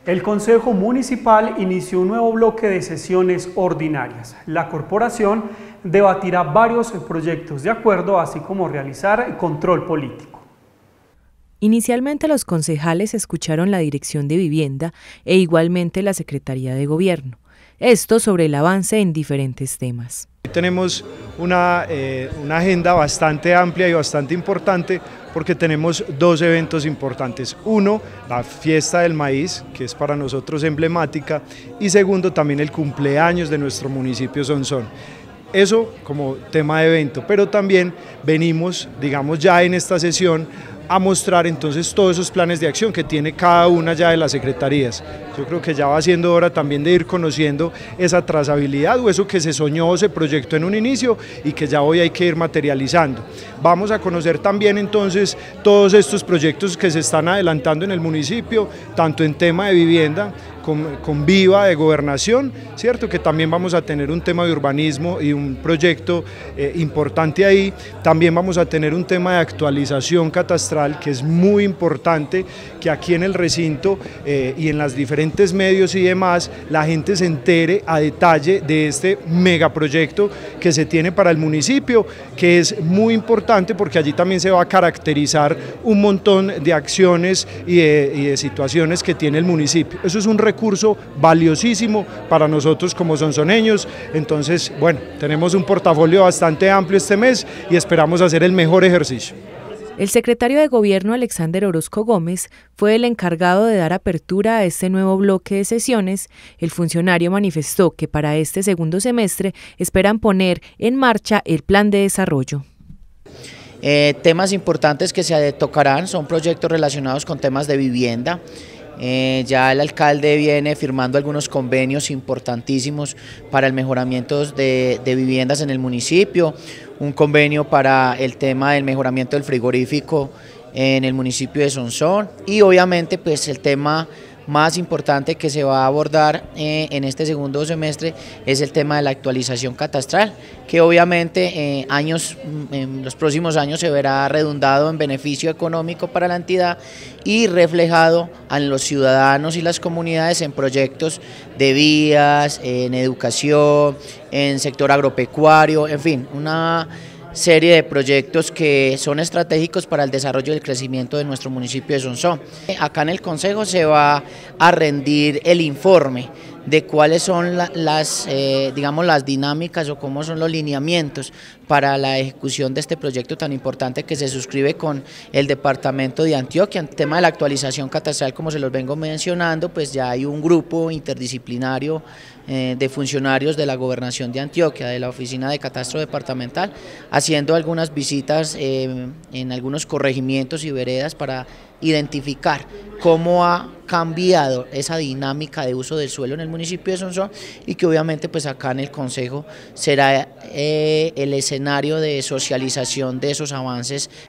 El Consejo Municipal inició un nuevo bloque de sesiones ordinarias. La corporación debatirá varios proyectos de acuerdo, así como realizar control político. Inicialmente los concejales escucharon la Dirección de Vivienda e igualmente la Secretaría de Gobierno. Esto sobre el avance en diferentes temas. Tenemos una agenda bastante amplia y bastante importante porque tenemos dos eventos importantes. Uno, la fiesta del maíz, que es para nosotros emblemática, y segundo, también el cumpleaños de nuestro municipio Sonsón. Eso como tema de evento, pero también venimos, digamos, ya en esta sesión a mostrar entonces todos esos planes de acción que tiene cada una ya de las secretarías. Yo creo que ya va siendo hora también de ir conociendo esa trazabilidad o eso que se soñó o se proyectó en un inicio y que ya hoy hay que ir materializando. Vamos a conocer también entonces todos estos proyectos que se están adelantando en el municipio, tanto en tema de vivienda, con Viva de gobernación, ¿cierto? Que también vamos a tener un tema de urbanismo y un proyecto importante ahí. También vamos a tener un tema de actualización catastral que es muy importante, que aquí en el recinto y en los diferentes medios y demás la gente se entere a detalle de este megaproyecto que se tiene para el municipio, que es muy importante porque allí también se va a caracterizar un montón de acciones y de situaciones que tiene el municipio. Eso es un recurso valiosísimo para nosotros como sonsoneños. Entonces, bueno, tenemos un portafolio bastante amplio este mes y esperamos hacer el mejor ejercicio. El secretario de Gobierno, Alexander Orozco Gómez, fue el encargado de dar apertura a este nuevo bloque de sesiones. El funcionario manifestó que para este segundo semestre esperan poner en marcha el plan de desarrollo. Temas importantes que se tocarán son proyectos relacionados con temas de vivienda. Ya el alcalde viene firmando algunos convenios importantísimos para el mejoramiento de viviendas en el municipio, un convenio para el tema del mejoramiento del frigorífico en el municipio de Sonsón y obviamente pues el tema más importante que se va a abordar en este segundo semestre es el tema de la actualización catastral, que obviamente en los próximos años se verá redundado en beneficio económico para la entidad y reflejado en los ciudadanos y las comunidades en proyectos de vías, en educación, en sector agropecuario, en fin, una serie de proyectos que son estratégicos para el desarrollo y el crecimiento de nuestro municipio de Sonsón. Acá en el Consejo se va a rendir el informe de cuáles son digamos, las dinámicas o cómo son los lineamientos para la ejecución de este proyecto tan importante que se suscribe con el departamento de Antioquia. En el tema de la actualización catastral, como se los vengo mencionando, pues ya hay un grupo interdisciplinario de funcionarios de la Gobernación de Antioquia, de la Oficina de Catastro Departamental, haciendo algunas visitas en algunos corregimientos y veredas para identificar cómo ha cambiado esa dinámica de uso del suelo en el municipio de Sonsón y que obviamente pues acá en el Consejo será el escenario de socialización de esos avances